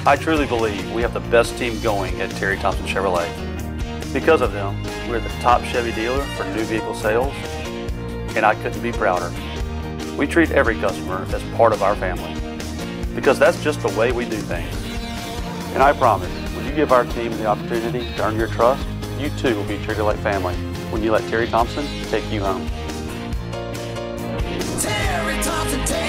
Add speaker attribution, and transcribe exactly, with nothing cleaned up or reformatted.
Speaker 1: I truly believe we have the best team going at Terry Thompson Chevrolet. Because of them, we're the top Chevy dealer for new vehicle sales, and I couldn't be prouder. We treat every customer as part of our family, because that's just the way we do things. And I promise, when you give our team the opportunity to earn your trust, you too will be treated like family when you let Terry Thompson take you home.
Speaker 2: Terry Thompson,